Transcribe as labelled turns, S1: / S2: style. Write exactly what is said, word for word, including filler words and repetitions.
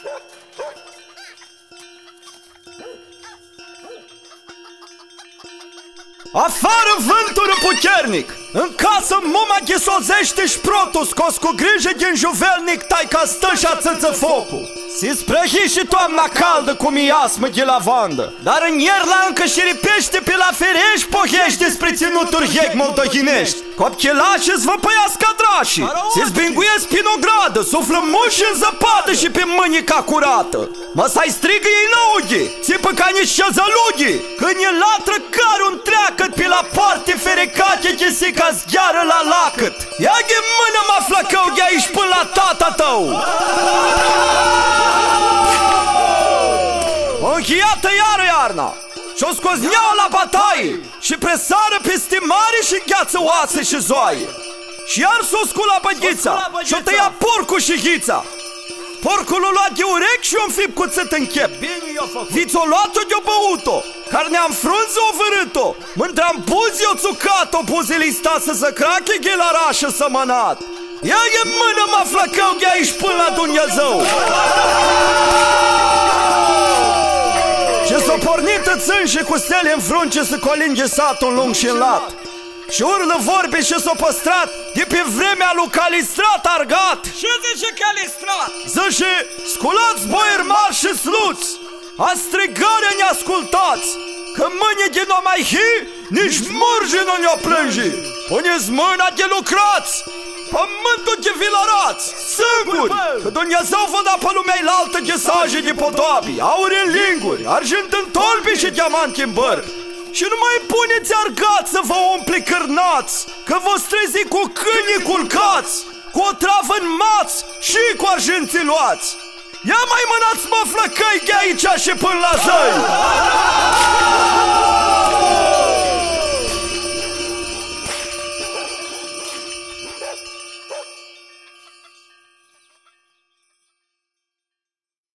S1: Afară vântură puternic! În casă muma ghisozește șprotul scos cu grijă din juvelnic, taica stă și ațăță focul. Si sprăhi și toamna caldă cu miasmă de lavandă, dar în ierla încă și ripește pe la ferești pohești despre ținuturi hec moldohinești. Copchelași îți văpăiască drașii, si zbinguiesc prin o gradă, suflă muși în zăpadă și pe mânica curată. Măsai strigă ei năughi, țipă ca niște zălughi, când e latră care un treacăt pe la parte ferecate chesica zgheară la lacăt. Ia-ghe mână, mă flăcău, de aici până la tata tău! O încheiată iară iarna și-o scozneau la bataie și presară peste mare și gheață oase și zoaie. Și iar s-o scula băghița și-o tăia porcul și ghița. Porcul o lua de urechi și-o înfip cuțit în chep. Viț-o luat-o de-o băut-o, carnea-n frunză o vărât-o, mândra-n buzi o țucat-o, buzele-i sta să se crache ghelarașă sămănat. Ia-i mână, mă flăcău, de aici până la Dumnezeu! Și s-o pornit țân și cu stele în frunce să colinge satul lung și în lat. Și urlă vorbe și s-o păstrat de pe vremea lui Calistrat argat.
S2: Ce zice Calistrat?
S1: Zice, sculați boieri mari și sluți, a strigare ne-ascultați, că mâine de nu mai hi, nici murge nu ne-o plânge. Puneți mâna de lucrați, pământul de vilărați, singuri, că Dumnezeu vă da pe lumea altă de saje de podoabii, aur în linguri, argint în tolbi și diamant în băr. Și nu mai puneți argați să vă umple cârnați, că vă strezi cu câinii culcați, cu o travă în mați și cu arginții luați. Ia mai mânați, mă, flăcăi, de aici și până la zăi!